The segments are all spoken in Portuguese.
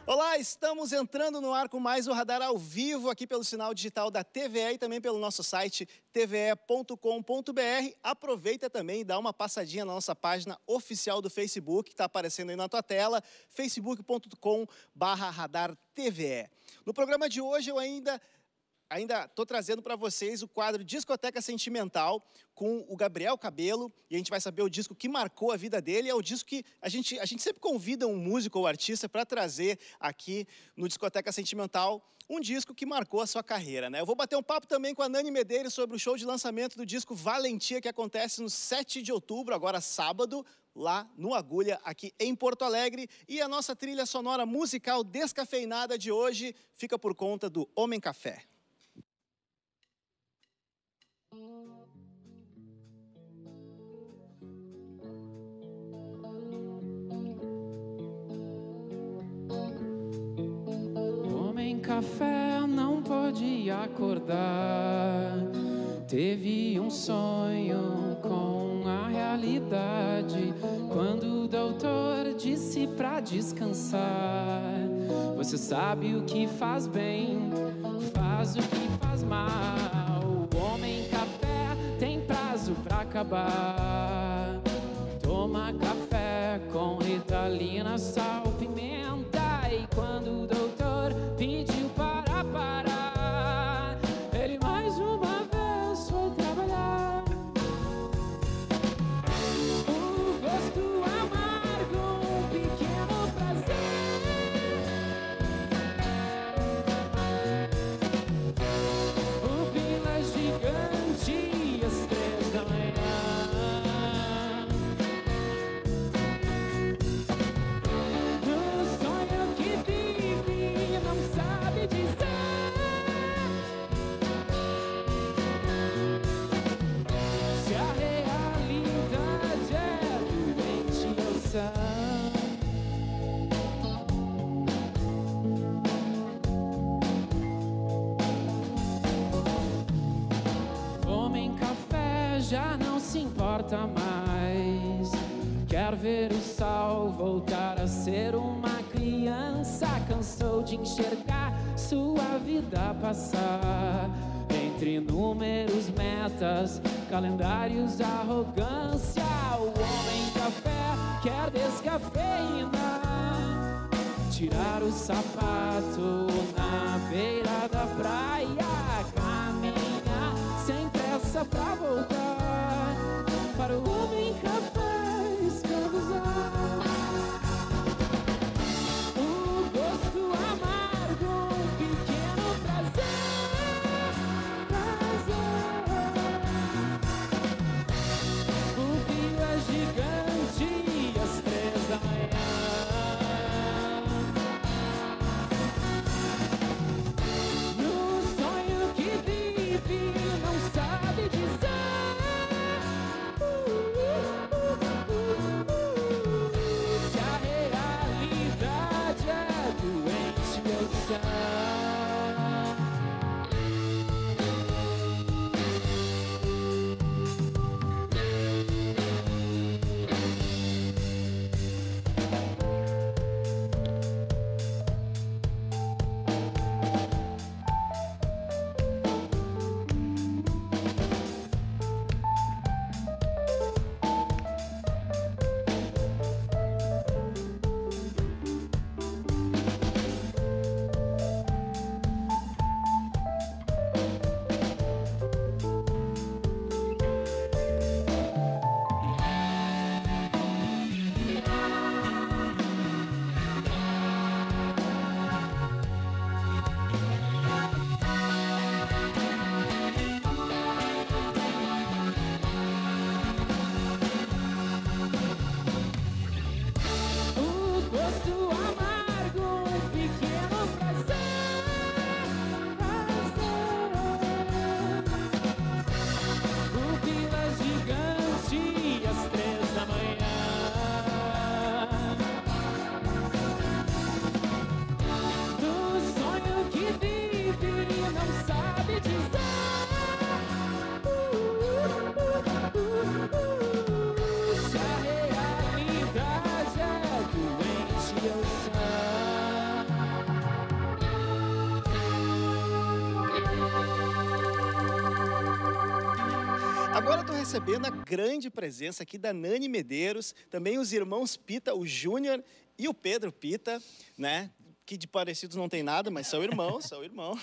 Olá, estamos entrando no ar com mais o Radar ao vivo aqui pelo sinal digital da TVE e também pelo nosso site tve.com.br. Aproveita também e dá uma passadinha na nossa página oficial do Facebook, que está aparecendo aí na tua tela, facebook.com/radartve. No programa de hoje eu ainda estou trazendo para vocês o quadro Discoteca Sentimental com o Gabriel Cabello, e a gente vai saber o disco que marcou a vida dele. É o disco que a gente sempre convida um músico ou artista para trazer aqui no Discoteca Sentimental um disco que marcou a sua carreira, né? Eu vou bater um papo também com a Nani Medeiros sobre o show de lançamento do disco Valentia, que acontece no 7 de outubro, agora sábado, lá no Agulha, aqui em Porto Alegre. E a nossa trilha sonora musical descafeinada de hoje fica por conta do Homem Café. Homem Café não pôde acordar, teve um sonho com a realidade. Quando o doutor disse pra descansar, você sabe o que faz bem, faz o que faz mal. O Homem Café tem prazo pra acabar. Toma café com Ritalina, sal, pimenta. E quando o doutor pediu para parar, ele mais uma vez foi trabalhar. O gosto amargo, um pequeno prazer. O pila gigante às 3 da manhã. No sonho que vive, não sabe dizer se a realidade é doente ou sã. Homem Café já não se importa mais, quer ver o sol voltar a ser uma criança. Cansou de enxergar sua vida passar entre números, metas, calendários, arrogância. O Homem Café quer descafeína, tirar o sapato na beira da praia, caminhar sem pressa pra voltar para o Homem Café escravizar. O gosto amargo, um pequeno prazer, prazer. O pio é gigante às 3 da manhã. No sonho que vive, não sabe dizer se a realidade é doente ou sã. O gosto amargo, um pequeno prazer, prazer. O pila gigante às 3 da manhã. Do sonho que vive, não sabe dizer se a realidade é doente ou agora eu tô recebendo a grande presença aqui da Nani Medeiros, também os irmãos Pita, o Júnior e o Pedro Pita, né? Que de parecidos não tem nada, mas são irmãos, são irmãos.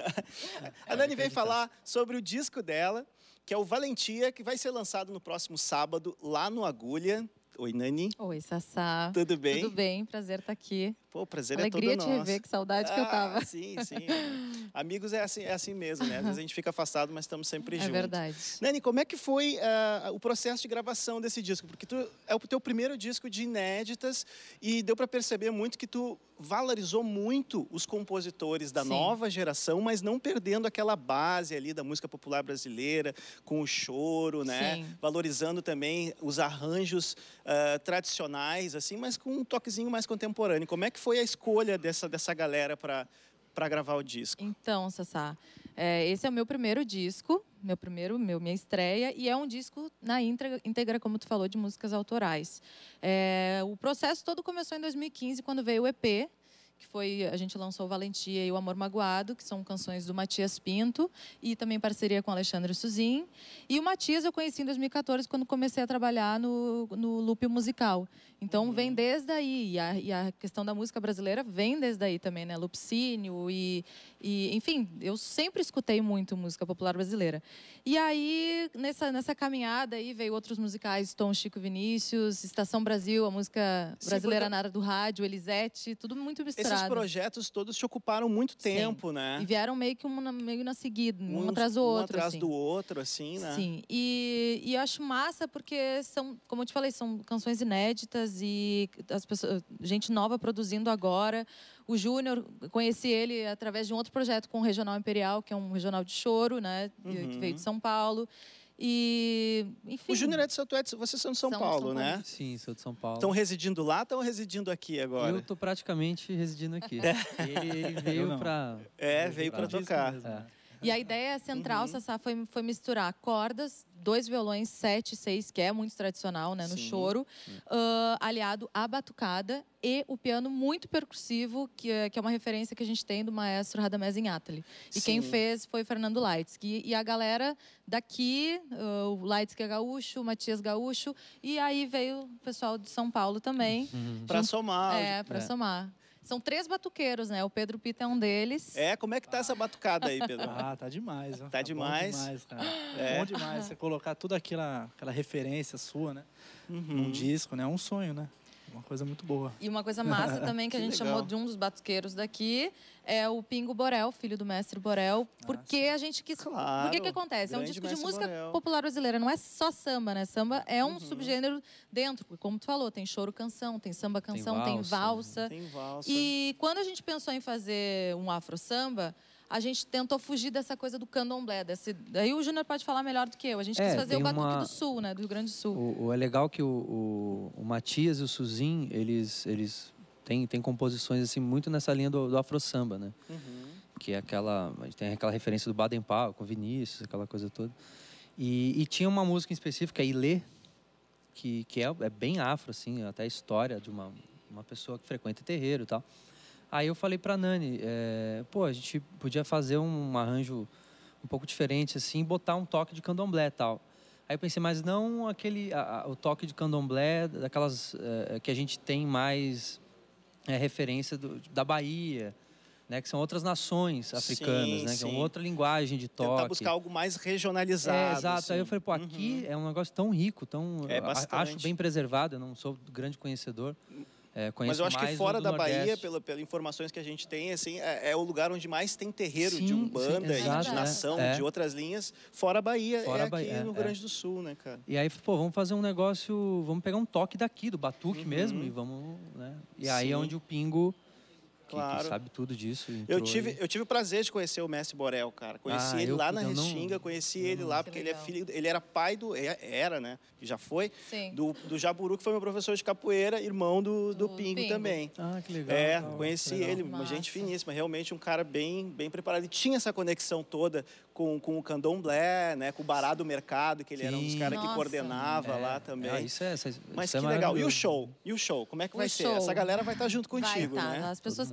A Nani veio falar sobre o disco dela, que é o Valentia, que vai ser lançado no próximo sábado, lá no Agulha. Oi, Nani. Oi, Sassá. Tudo bem? Tudo bem, prazer estar aqui. Pô, o prazer Alegria é todo te nosso. rever, que saudade que eu tava. Sim, sim. Amigos é assim mesmo, né? Às vezes a gente fica afastado, mas estamos sempre juntos. É verdade. Nani, como é que foi o processo de gravação desse disco? Porque é o teu primeiro disco de inéditas e deu para perceber muito que tu valorizou muito os compositores da Sim. nova geração, mas não perdendo aquela base ali da música popular brasileira, com o choro, né? Sim. Valorizando também os arranjos tradicionais, assim, mas com um toquezinho mais contemporâneo. Como é que foi a escolha dessa galera para gravar o disco? Então, Sassá, esse é o meu primeiro disco, minha estreia, e é um disco na íntegra, como tu falou, de músicas autorais. O processo todo começou em 2015, quando veio o EP, que a gente lançou o Valentia e o Amor Magoado, que são canções do Matias Pinto, e também parceria com o Alexandre Suzin. E o Matias eu conheci em 2014, quando comecei a trabalhar no loop musical. Então, vem desde aí. E a questão da música brasileira vem desde aí também, né? Lupicínio enfim, eu sempre escutei muito música popular brasileira. E aí, nessa caminhada aí, veio outros musicais, Tom, Chico, Vinícius, Estação Brasil, a música brasileira na área do rádio, Elisete, tudo muito misturado. Esses projetos todos te ocuparam muito tempo, Sim. né? E vieram meio que meio na seguida, um atrás do outro. Um atrás assim. do outro, assim, né? Sim, e eu acho massa porque são, como eu te falei, são canções inéditas e as pessoas, gente nova produzindo agora. O Júnior, conheci ele através de um outro projeto com o Regional Imperial, que é um regional de choro, né? Que veio de São Paulo. E, enfim. O Júnior é de vocês são de São Paulo, né? Sim, sou de São Paulo. Estão residindo lá ou estão residindo aqui agora? Eu estou praticamente residindo aqui. Ele veio para... veio para tocar. E a ideia central, Sassá, foi misturar cordas, 2 violões, 7, 6, que é muito tradicional, né, no choro, aliado à batucada e o piano muito percussivo, que é uma referência que a gente tem do maestro Radamés Inátali. E quem fez foi o Fernando Leitsky. E a galera daqui, o Leitsky é gaúcho, o Matias gaúcho, e aí veio o pessoal de São Paulo também. Para somar. Para somar. São 3 batuqueiros, né? O Pedro Pita é um deles. Como é que tá essa batucada aí, Pedro? Tá demais. Ó. Tá demais? Bom demais, cara. Bom demais você colocar toda aquela referência sua, né? Num disco, né? É um sonho, né? Uma coisa muito boa. E uma coisa massa também que a gente legal. chamou de um dos batuqueiros daqui é o Pingo Borel, filho do mestre Borel, porque a gente quis... Claro, Porque que acontece? É um grande disco de mestre música Borel. popular brasileira, não é só samba, né? Samba é um subgênero dentro, como tu falou, tem choro-canção, tem samba-canção, tem valsa. Tem valsa. E quando a gente pensou em fazer um afro-samba, a gente tentou fugir dessa coisa do candomblé. Daí o Júnior pode falar melhor do que eu. A gente quis fazer o batuque do Sul, né? Do Rio Grande do Sul. É legal que o Matias e o Suzin, eles têm composições assim, muito nessa linha do afro-samba, né? Que é a gente tem aquela referência do Baden Powell, com Vinícius, aquela coisa toda. E tinha uma música em específico, a Ilê, que é bem afro, assim, até a história de uma pessoa que frequenta terreiro e tal. Aí eu falei pra Nani, a gente podia fazer um arranjo um pouco diferente, assim, botar um toque de candomblé e tal. Aí eu pensei, mas não o toque de candomblé, daquelas que a gente tem mais referência da Bahia, né, que são outras nações africanas, né, que é uma outra linguagem de toque. Tentar buscar algo mais regionalizado. Exato. Assim. Aí eu falei, aqui é um negócio tão rico, acho bem preservado, eu não sou grande conhecedor. Mas eu acho que fora da Bahia, Nordeste. pelas informações que a gente tem, assim, é o lugar onde mais tem terreiro de Sim, Umbanda, exato, de nação, de outras linhas. Fora a Bahia, aqui no Rio Grande do Sul, né, cara? E aí, vamos fazer um negócio, vamos pegar um toque daqui, do batuque mesmo, e vamos, né? E aí é onde o Pingo, que sabe tudo disso. Eu tive o prazer de conhecer o mestre Borel, cara. Conheci ele lá na Restinga, conheci ele lá, porque ele era pai era, né? Que já foi, do Jaburu, que foi meu professor de capoeira, irmão do Pingo também. Ah, que legal. Conheci ele, uma gente finíssima, realmente um cara bem preparado. E tinha essa conexão toda com o candomblé, né? Com o Bará do Mercado, que ele era um dos caras que coordenava lá também. Mas que legal. E o show? Como é que vai ser? Essa galera vai estar junto contigo, né? As pessoas que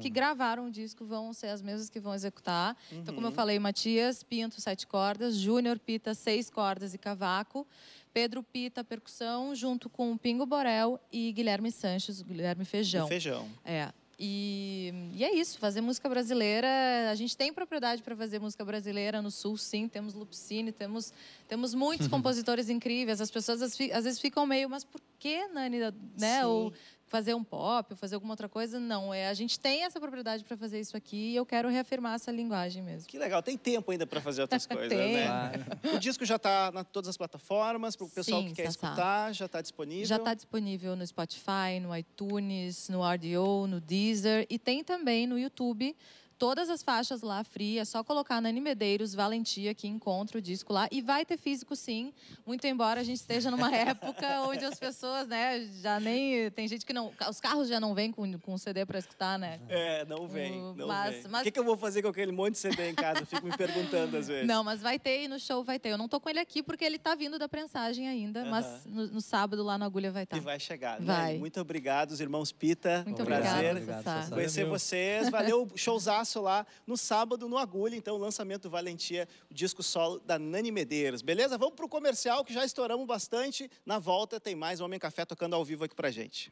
que gravaram o disco vão ser as mesmas que vão executar. Então, como eu falei, Matias Pinto, 7 cordas, Júnior Pita, 6 cordas e cavaco, Pedro Pita, percussão, junto com Pingo Borel e Guilherme Sanches, Guilherme Feijão. Feijão. E é isso, fazer música brasileira. A gente tem propriedade para fazer música brasileira no Sul, sim. Temos Lupicínio, temos muitos compositores incríveis. As pessoas às vezes ficam meio, mas por que, Nani? Né? Ou fazer um pop, ou fazer alguma outra coisa? Não, a gente tem essa propriedade para fazer isso aqui e eu quero reafirmar essa linguagem mesmo. Que legal, tem tempo ainda para fazer outras coisas, Tem. né? O disco já está em todas as plataformas, para o pessoal que quer escutar, já está disponível? Já está disponível no Spotify, no iTunes, no RDO, no Deezer e tem também no YouTube. Todas as faixas lá, free, é só colocar Nani Medeiros, Valentia, que encontra o disco lá. E vai ter físico, sim. Muito embora a gente esteja numa época onde as pessoas, né, já nem... Tem gente que não... Os carros já não vêm com CD para escutar, né? Não vem, não mas, vem. O que eu vou fazer com aquele monte de CD em casa? Eu fico me perguntando às vezes. Não, mas vai ter e no show vai ter. Eu não tô com ele aqui porque ele tá vindo da prensagem ainda, mas no sábado lá na Agulha vai estar. E vai chegar, vai. Né? Muito obrigado, os irmãos Pita. Muito prazer obrigada, conhecer vocês. Valeu, showzaço lá no sábado, no Agulha. Então, o lançamento do Valentia, o disco solo da Nani Medeiros. Beleza? Vamos pro comercial, que já estouramos bastante. Na volta, tem mais Homem Café tocando ao vivo aqui pra gente.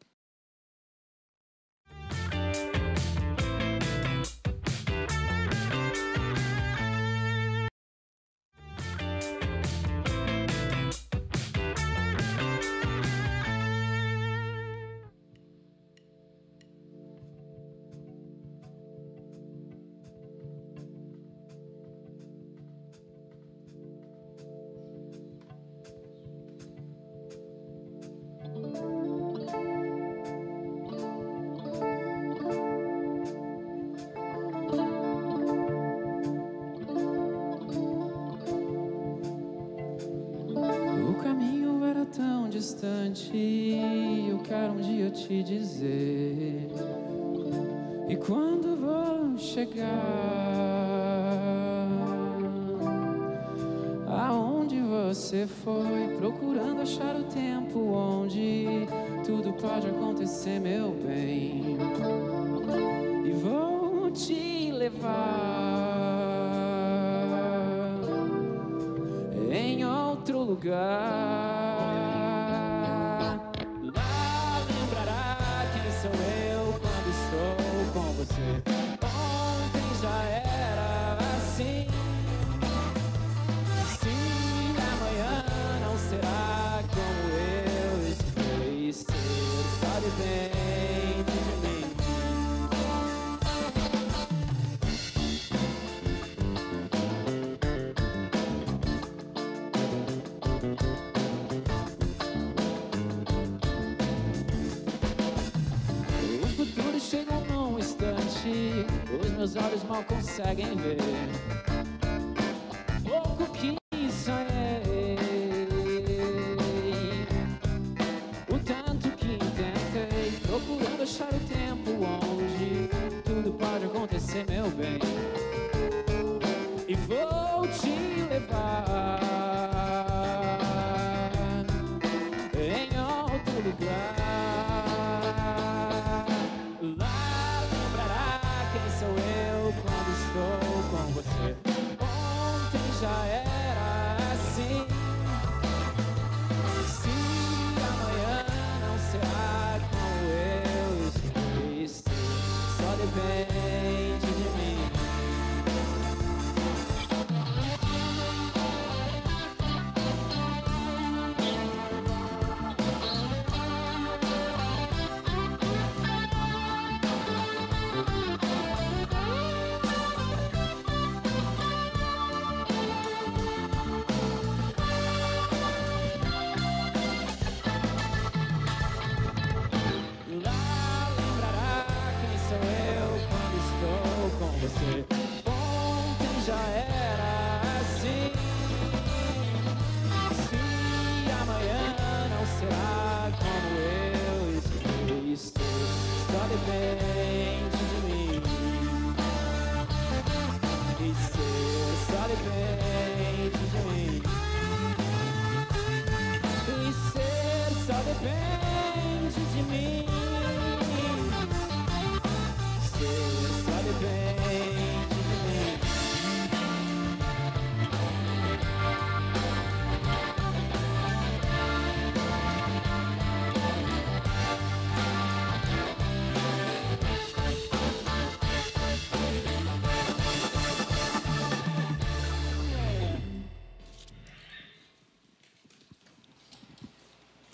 Eu quero um dia te dizer. E quando vou chegar aonde você foi, procurando achar o tempo onde tudo pode acontecer, meu bem, e vou te levar em outro lugar. Ontem já era assim. Se amanhã não será como eu esperei ser, só depende de mim. O futuro chegou num instante, os meus olhos mal conseguem ver. Pouco que sonhei, o tanto que tentei, procurando achar o tempo onde tudo pode acontecer, meu bem, e vou te levar em outro lugar. Já era assim. Se amanhã não será como eu esperei ser, só depende de mim.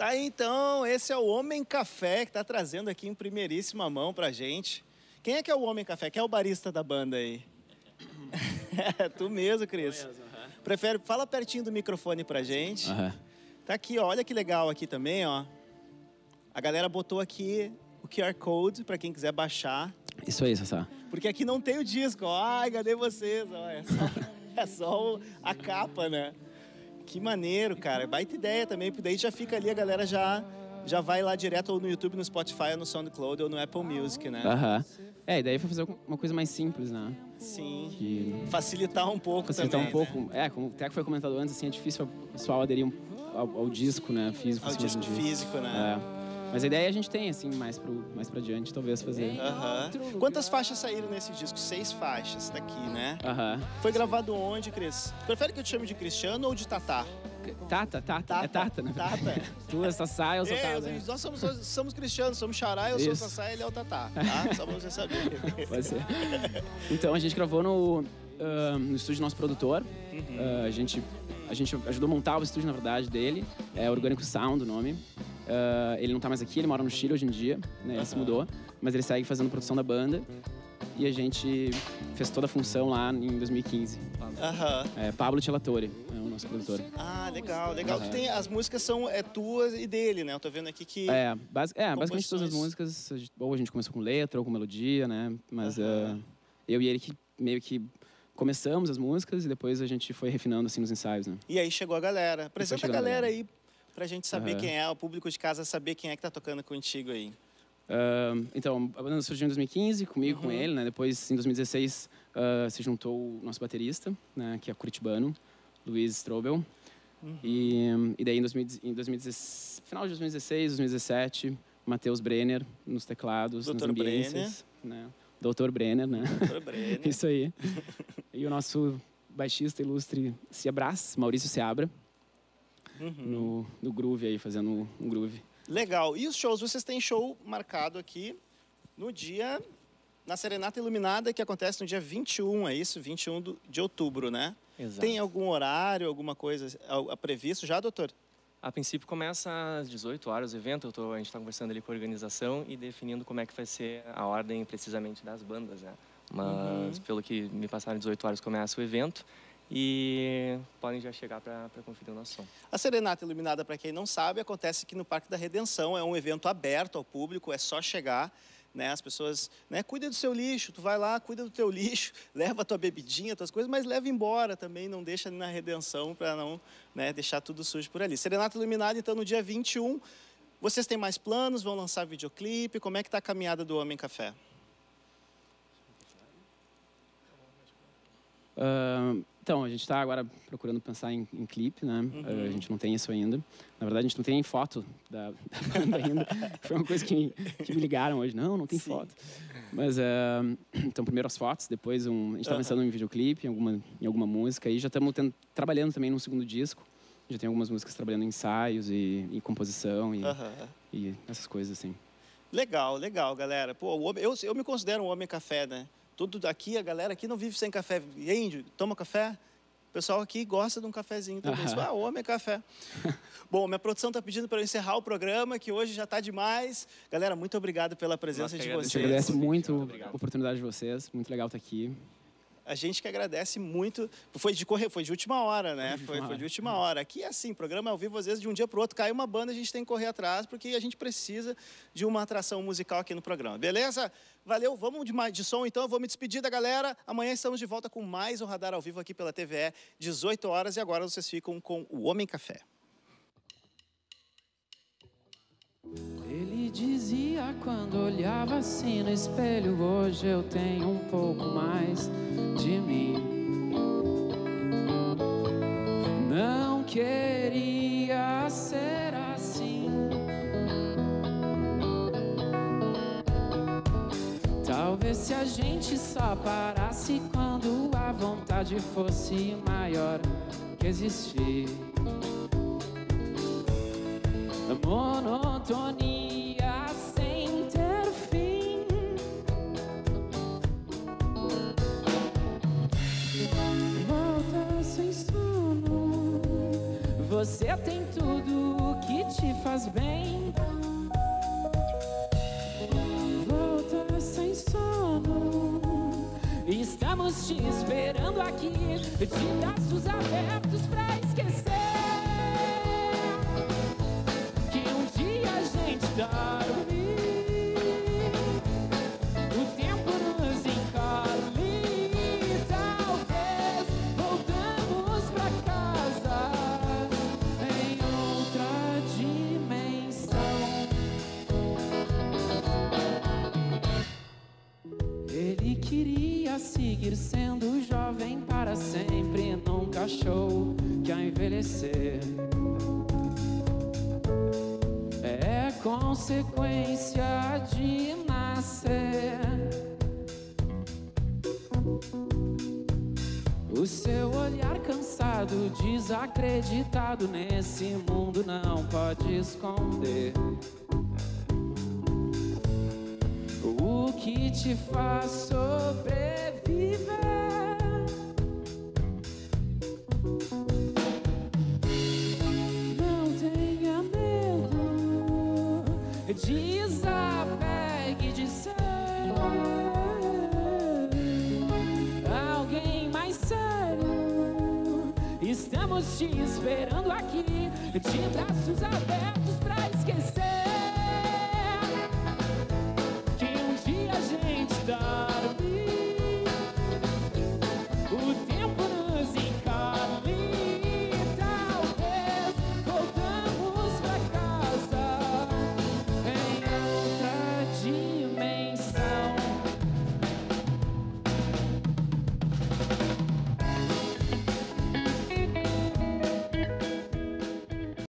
Tá aí, então, esse é o Homem Café que tá trazendo aqui em primeiríssima mão pra gente. Quem é que é o Homem Café? Quem é o barista da banda aí? É tu mesmo, Cris. Fala pertinho do microfone pra gente. Tá aqui, ó, olha que legal aqui também, ó. A galera botou aqui o QR Code pra quem quiser baixar. Isso aí, Sassá. Porque aqui não tem o disco, ó. Ai, cadê vocês? Ó, é só a capa, né? Que maneiro, cara. Baita ideia também, porque daí já fica ali, a galera já vai lá direto ou no YouTube, no Spotify, ou no SoundCloud, ou no Apple Music, né? É, e daí foi fazer uma coisa mais simples, né? Sim. Que... Facilitar um pouco Facilitar também, um pouco. né? Como até que foi comentado antes, assim, é difícil o pessoal aderir ao disco, né? Físico. Ao disco físico, né? Mas a ideia a gente tem, assim, mais pra diante, talvez, fazer. Quantas faixas saíram nesse disco? 6 faixas daqui, né? Foi gravado onde, Cris? Prefere que eu te chame de Cristiano ou de Tatá? Tata. É Tata, né? Tata. Tu é Sassá, eu sou Tata. Nós somos cristianos, somos Xará, eu sou Sassá, ele é o Tatá, tá? Só pra você saber. Pode ser. Então, a gente gravou no estúdio do nosso produtor. A gente ajudou a montar o estúdio, na verdade, dele. É Orgânico Sound o nome. Ele não tá mais aqui, ele mora no Chile hoje em dia, né? Ele se mudou, mas ele segue fazendo produção da banda. E a gente fez toda a função lá em 2015. Pablo Celatore é o nosso produtor. Ah, legal. Tu tem, as músicas são tuas e dele, né? Eu tô vendo aqui que... Basicamente todas as músicas, ou a gente começou com letra ou com melodia, né? Mas eu e ele que meio que começamos as músicas e depois a gente foi refinando assim nos ensaios, né? E aí chegou a galera. Apresenta a galera aí pra gente saber quem é, o público de casa saber quem é que tá tocando contigo aí. Então, a banda surgiu em 2015, comigo, com ele, né? Depois, em 2016, se juntou o nosso baterista, né? Que é curitibano, Luiz Strobel. E daí, final de 2016, 2017, Matheus Brenner nos teclados, nas ambiências. Né? Dr. Brenner, né? Dr. Brenner. Isso aí. E o nosso baixista ilustre Maurício Seabra, no groove aí, fazendo um groove. Legal. E os shows? Vocês têm show marcado aqui na Serenata Iluminada, que acontece no dia 21, é isso? 21 de outubro, né? Exato. Tem algum horário, alguma coisa previsto já, doutor? A princípio começa às 18 horas o evento, a gente está conversando ali com a organização e definindo como é que vai ser a ordem precisamente das bandas, né? Mas pelo que me passaram, 18 horas começa o evento e podem já chegar para conferir o nosso som. A Serenata Iluminada, para quem não sabe, acontece aqui no Parque da Redenção, é um evento aberto ao público, é só chegar. Né, as pessoas, né, cuida do seu lixo, tu vai lá, cuida do teu lixo, leva a tua bebidinha, tuas coisas, mas leva embora também, não deixa ali na Redenção para não, né, deixar tudo sujo por ali. Serenata Iluminada, então, no dia 21, vocês têm mais planos, vão lançar videoclipe, como é que está a caminhada do Homem Café? Então, a gente está agora procurando pensar em clipe, né? A gente não tem isso ainda. Na verdade, a gente não tem foto da banda ainda. Foi uma coisa que me ligaram hoje. Não tem foto. Mas, então, primeiro as fotos, depois a gente está pensando em videoclipe, em alguma música. E já estamos trabalhando também num segundo disco. Já tem algumas músicas trabalhando em ensaios e composição e essas coisas assim. Legal, galera. Pô, eu me considero um homem café, né? Tudo aqui, a galera aqui não vive sem café. E aí, Índio, toma café? O pessoal aqui gosta de um cafezinho também. Homem é café. Bom, minha produção está pedindo para eu encerrar o programa, que hoje já está demais. Galera, muito obrigado pela presença de vocês. A gente agradece muito a oportunidade de vocês. Muito legal estar aqui. A gente que agradece muito. Foi de última hora, né? Foi de última hora. Aqui é assim, programa ao vivo, às vezes, de um dia para o outro, cai uma banda, a gente tem que correr atrás, porque a gente precisa de uma atração musical aqui no programa. Beleza? Valeu, vamos de som então, eu vou me despedir da galera. Amanhã estamos de volta com mais um Radar ao Vivo aqui pela TVE, 18 horas, e agora vocês ficam com o Homem Café. Ele dizia quando olhava assim no espelho, hoje eu tenho um pouco mais de mim. Não queria ser assim. Talvez se a gente só parasse quando a vontade fosse maior que existir. A monotonia sem ter fim. Volta sem sono. Você tem tudo o que te faz faz bem. Volta sem sono, estamos te esperando aqui, de braços abertos pra esquecer que um dia a gente dorme, o tempo nos encolhe, talvez voltamos pra casa em outra dimensão. Ele queria seguir sendo jovem para sempre, nunca achou que ao envelhecer é consequência de nascer. O seu olhar cansado, desacreditado nesse mundo não pode esconder o que te faz sobreviver. Não tenha medo, desapegue de ser alguém mais sério. Estamos te esperando aqui, de braços abertos pra esquecer